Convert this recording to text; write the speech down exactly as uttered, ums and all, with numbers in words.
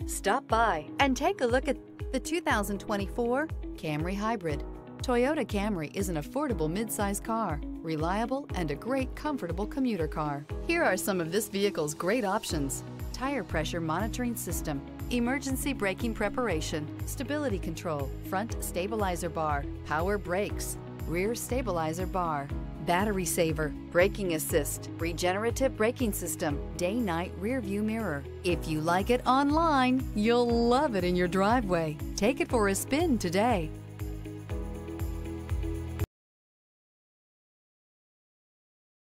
Stop by and take a look at the two thousand twenty-four Camry Hybrid. Toyota Camry is an affordable midsize car, reliable and a great comfortable commuter car. Here are some of this vehicle's great options: tire pressure monitoring system, emergency braking preparation, stability control, front stabilizer bar, power brakes, rear stabilizer bar, battery saver, braking assist, regenerative braking system, day-night rear view mirror. If you like it online, you'll love it in your driveway. Take it for a spin today.